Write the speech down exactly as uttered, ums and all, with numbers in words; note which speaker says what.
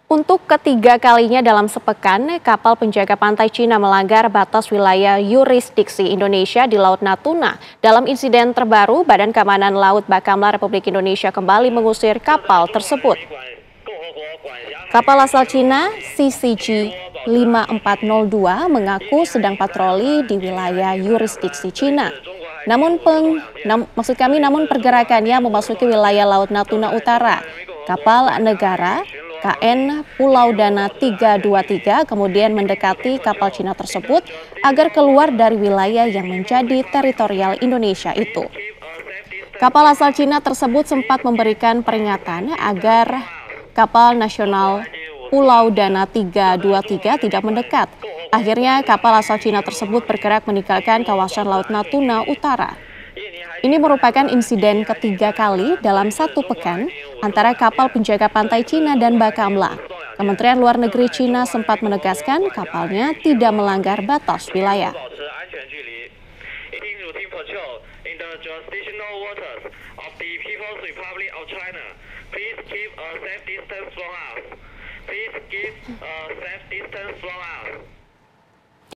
Speaker 1: Untuk ketiga kalinya dalam sepekan, kapal penjaga pantai Cina melanggar batas wilayah yurisdiksi Indonesia di Laut Natuna. Dalam insiden terbaru, Badan Keamanan Laut Bakamla Republik Indonesia kembali mengusir kapal tersebut. Kapal asal Cina C C G lima empat nol dua mengaku sedang patroli di wilayah yurisdiksi Cina. Namun peng, nam, maksud kami namun pergerakannya memasuki wilayah Laut Natuna Utara. Kapal negara K N Pulau Dana tiga dua tiga kemudian mendekati kapal Cina tersebut agar keluar dari wilayah yang menjadi teritorial Indonesia itu. Kapal asal Cina tersebut sempat memberikan peringatan agar kapal nasional Pulau Dana tiga dua tiga tidak mendekat. Akhirnya kapal asal Cina tersebut bergerak meninggalkan kawasan Laut Natuna Utara. Ini merupakan insiden ketiga kali dalam satu pekan antara kapal penjaga pantai Cina dan Bakamla. Kementerian Luar Negeri Cina sempat menegaskan kapalnya tidak melanggar batas wilayah.
Speaker 2: Please keep a safe distance from us.